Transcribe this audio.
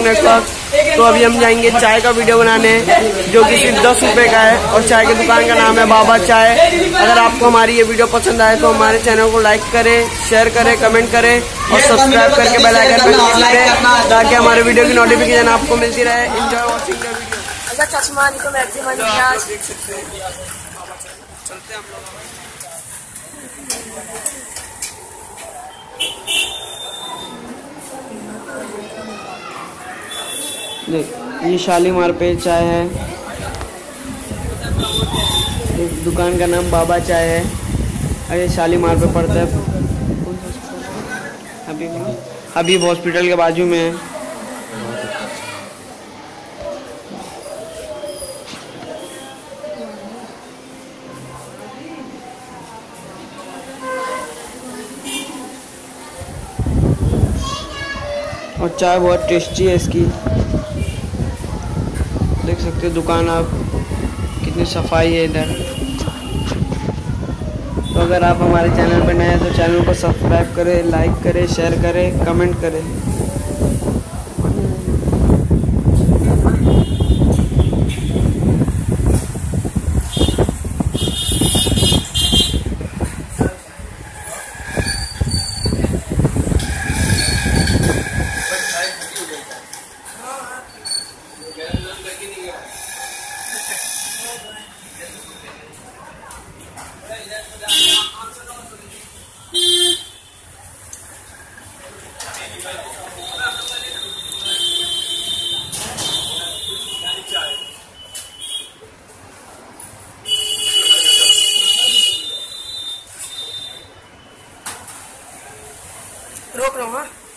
में इस वक्त। तो अभी हम जाएंगे चाय का वीडियो बनाने, जो कि सिर्फ 10 रुपए का है, और चाय की दुकान का नाम है बाबा चाय। अगर आपको हमारी ये वीडियो पसंद आए तो हमारे चैनल को लाइक करें, शेयर करें, कमेंट करें और सब्सक्राइब करके बेल आइकन पर क्लिक करें ताकि हमारे वीडियो की नोटिफिकेशन आपको मिलती रहे। Enjoy watching the video. चश्मा को मैक्सिमम देख सकते हैं, चलते हैं हम लोग। देख, ये शालीमार पे चाय है, इस दुकान का नाम बाबा चाय है और ये शालीमार पे पड़ता है। हबीब हॉस्पिटल के बाजू में है। और चाय बहुत टेस्टी है इसकी, देख सकते हो दुकान आप, कितनी सफाई है इधर। तो अगर आप हमारे चैनल पर नए हैं तो चैनल को सब्सक्राइब करें, लाइक करें, शेयर करें, कमेंट करें। रोक लो। हाँ